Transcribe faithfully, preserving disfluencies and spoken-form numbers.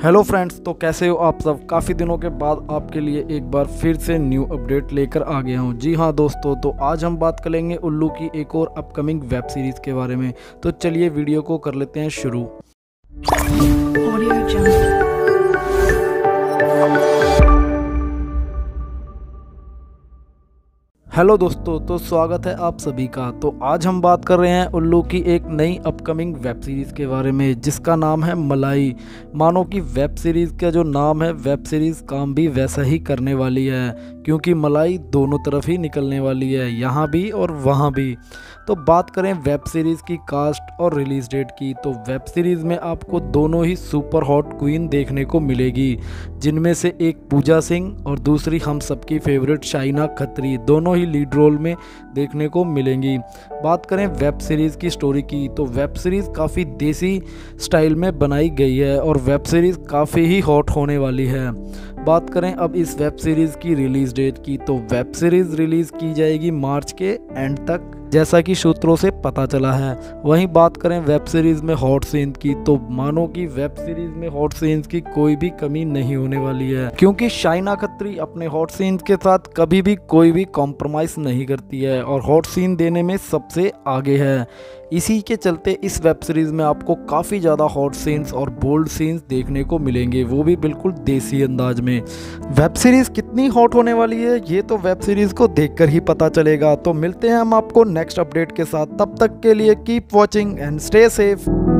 Hello friends, तो कैसे हो आप सब। काफ़ी दिनों के बाद आपके लिए एक बार फिर से न्यू अपडेट लेकर आ गया हूँ। जी हाँ दोस्तों, तो आज हम बात करेंगे उल्लू की एक और अपकमिंग वेब सीरीज़ के बारे में। तो चलिए वीडियो को कर लेते हैं शुरू। Audio Jungle. हेलो दोस्तों, तो स्वागत है आप सभी का। तो आज हम बात कर रहे हैं उल्लू की एक नई अपकमिंग वेब सीरीज़ के बारे में, जिसका नाम है मलाई। मानो कि वेब सीरीज़ का जो नाम है, वेब सीरीज़ काम भी वैसा ही करने वाली है, क्योंकि मलाई दोनों तरफ ही निकलने वाली है, यहाँ भी और वहाँ भी। तो बात करें वेब सीरीज़ की कास्ट और रिलीज़ डेट की, तो वेब सीरीज़ में आपको दोनों ही सुपर हॉट क्वीन देखने को मिलेगी, जिनमें से एक पूजा सिंह और दूसरी हम सबकी फेवरेट शाइना खत्री, दोनों ही लीड रोल में देखने को मिलेंगी। बात करें वेब सीरीज़ की स्टोरी की, तो वेब सीरीज़ काफ़ी देसी स्टाइल में बनाई गई है और वेब सीरीज़ काफ़ी ही हॉट होने वाली है। बात करें अब इस वेब सीरीज़ की रिलीज़ डेट की, तो वेब सीरीज़ रिलीज़ की जाएगी मार्च के एंड तक, जैसा कि सूत्रों से पता चला है। वहीं बात करें वेब सीरीज़ में हॉट सीन की, तो मानो कि वेब सीरीज़ में हॉट सीन्स की कोई भी कमी नहीं होने वाली है, क्योंकि शाइना खत्री अपने हॉट सीन्स के साथ कभी भी कोई भी कॉम्प्रोमाइज़ नहीं करती है और हॉट सीन देने में सबसे आगे है। इसी के चलते इस वेब सीरीज़ में आपको काफ़ी ज़्यादा हॉट सीन्स और बोल्ड सीन्स देखने को मिलेंगे, वो भी बिल्कुल देसी अंदाज में। वेब सीरीज़ कितनी हॉट होने वाली है, ये तो वेब सीरीज़ को देखकर ही पता चलेगा। तो मिलते हैं हम आपको नेक्स्ट अपडेट के साथ, तब तक के लिए keep watching and stay safe.